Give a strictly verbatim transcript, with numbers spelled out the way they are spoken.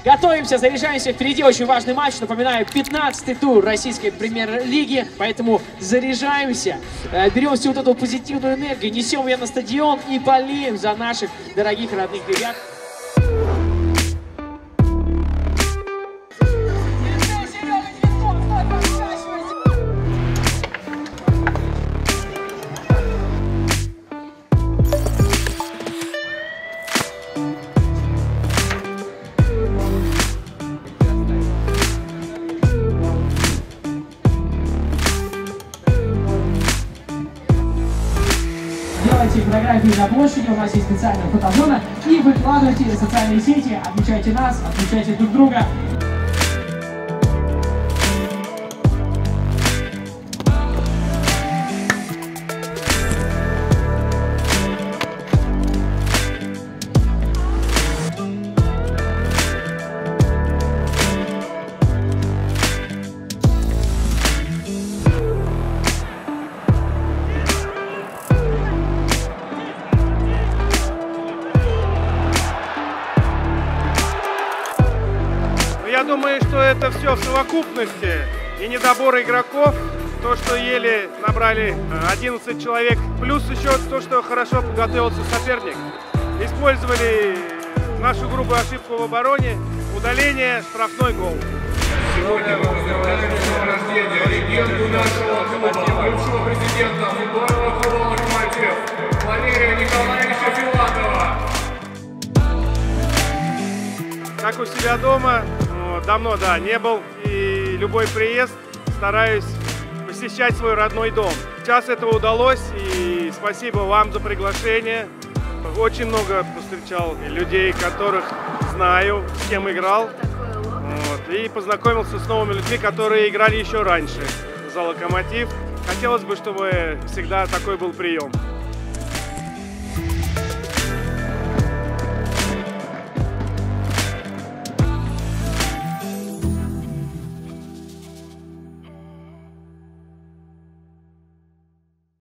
Готовимся, заряжаемся. Впереди очень важный матч. Напоминаю, пятнадцатый тур российской премьер-лиги. Поэтому заряжаемся, берем всю вот эту позитивную энергию, несем ее на стадион и болеем за наших дорогих родных ребят. Делайте фотографии на площади, у нас есть специальная фотозона, и выкладывайте в социальные сети, отмечайте нас, отмечайте друг друга. Я думаю, что это все в совокупности и недобор игроков, то, что еле набрали одиннадцать человек, плюс еще то, что хорошо подготовился соперник. Использовали нашу грубую ошибку в обороне, удаление, штрафной гол. Сегодня мы поздравляем с днем рождения легенду нашего клуба, бывшего президента футбольного клуба «Локомотив» Валерия Николаевича Филатова. Как у себя дома, давно, да, не был, и любой приезд стараюсь посещать свой родной дом. Сейчас это удалось, и спасибо вам за приглашение. Очень много повстречал людей, которых знаю, с кем играл. Вот, и познакомился с новыми людьми, которые играли еще раньше за «Локомотив». Хотелось бы, чтобы всегда такой был прием.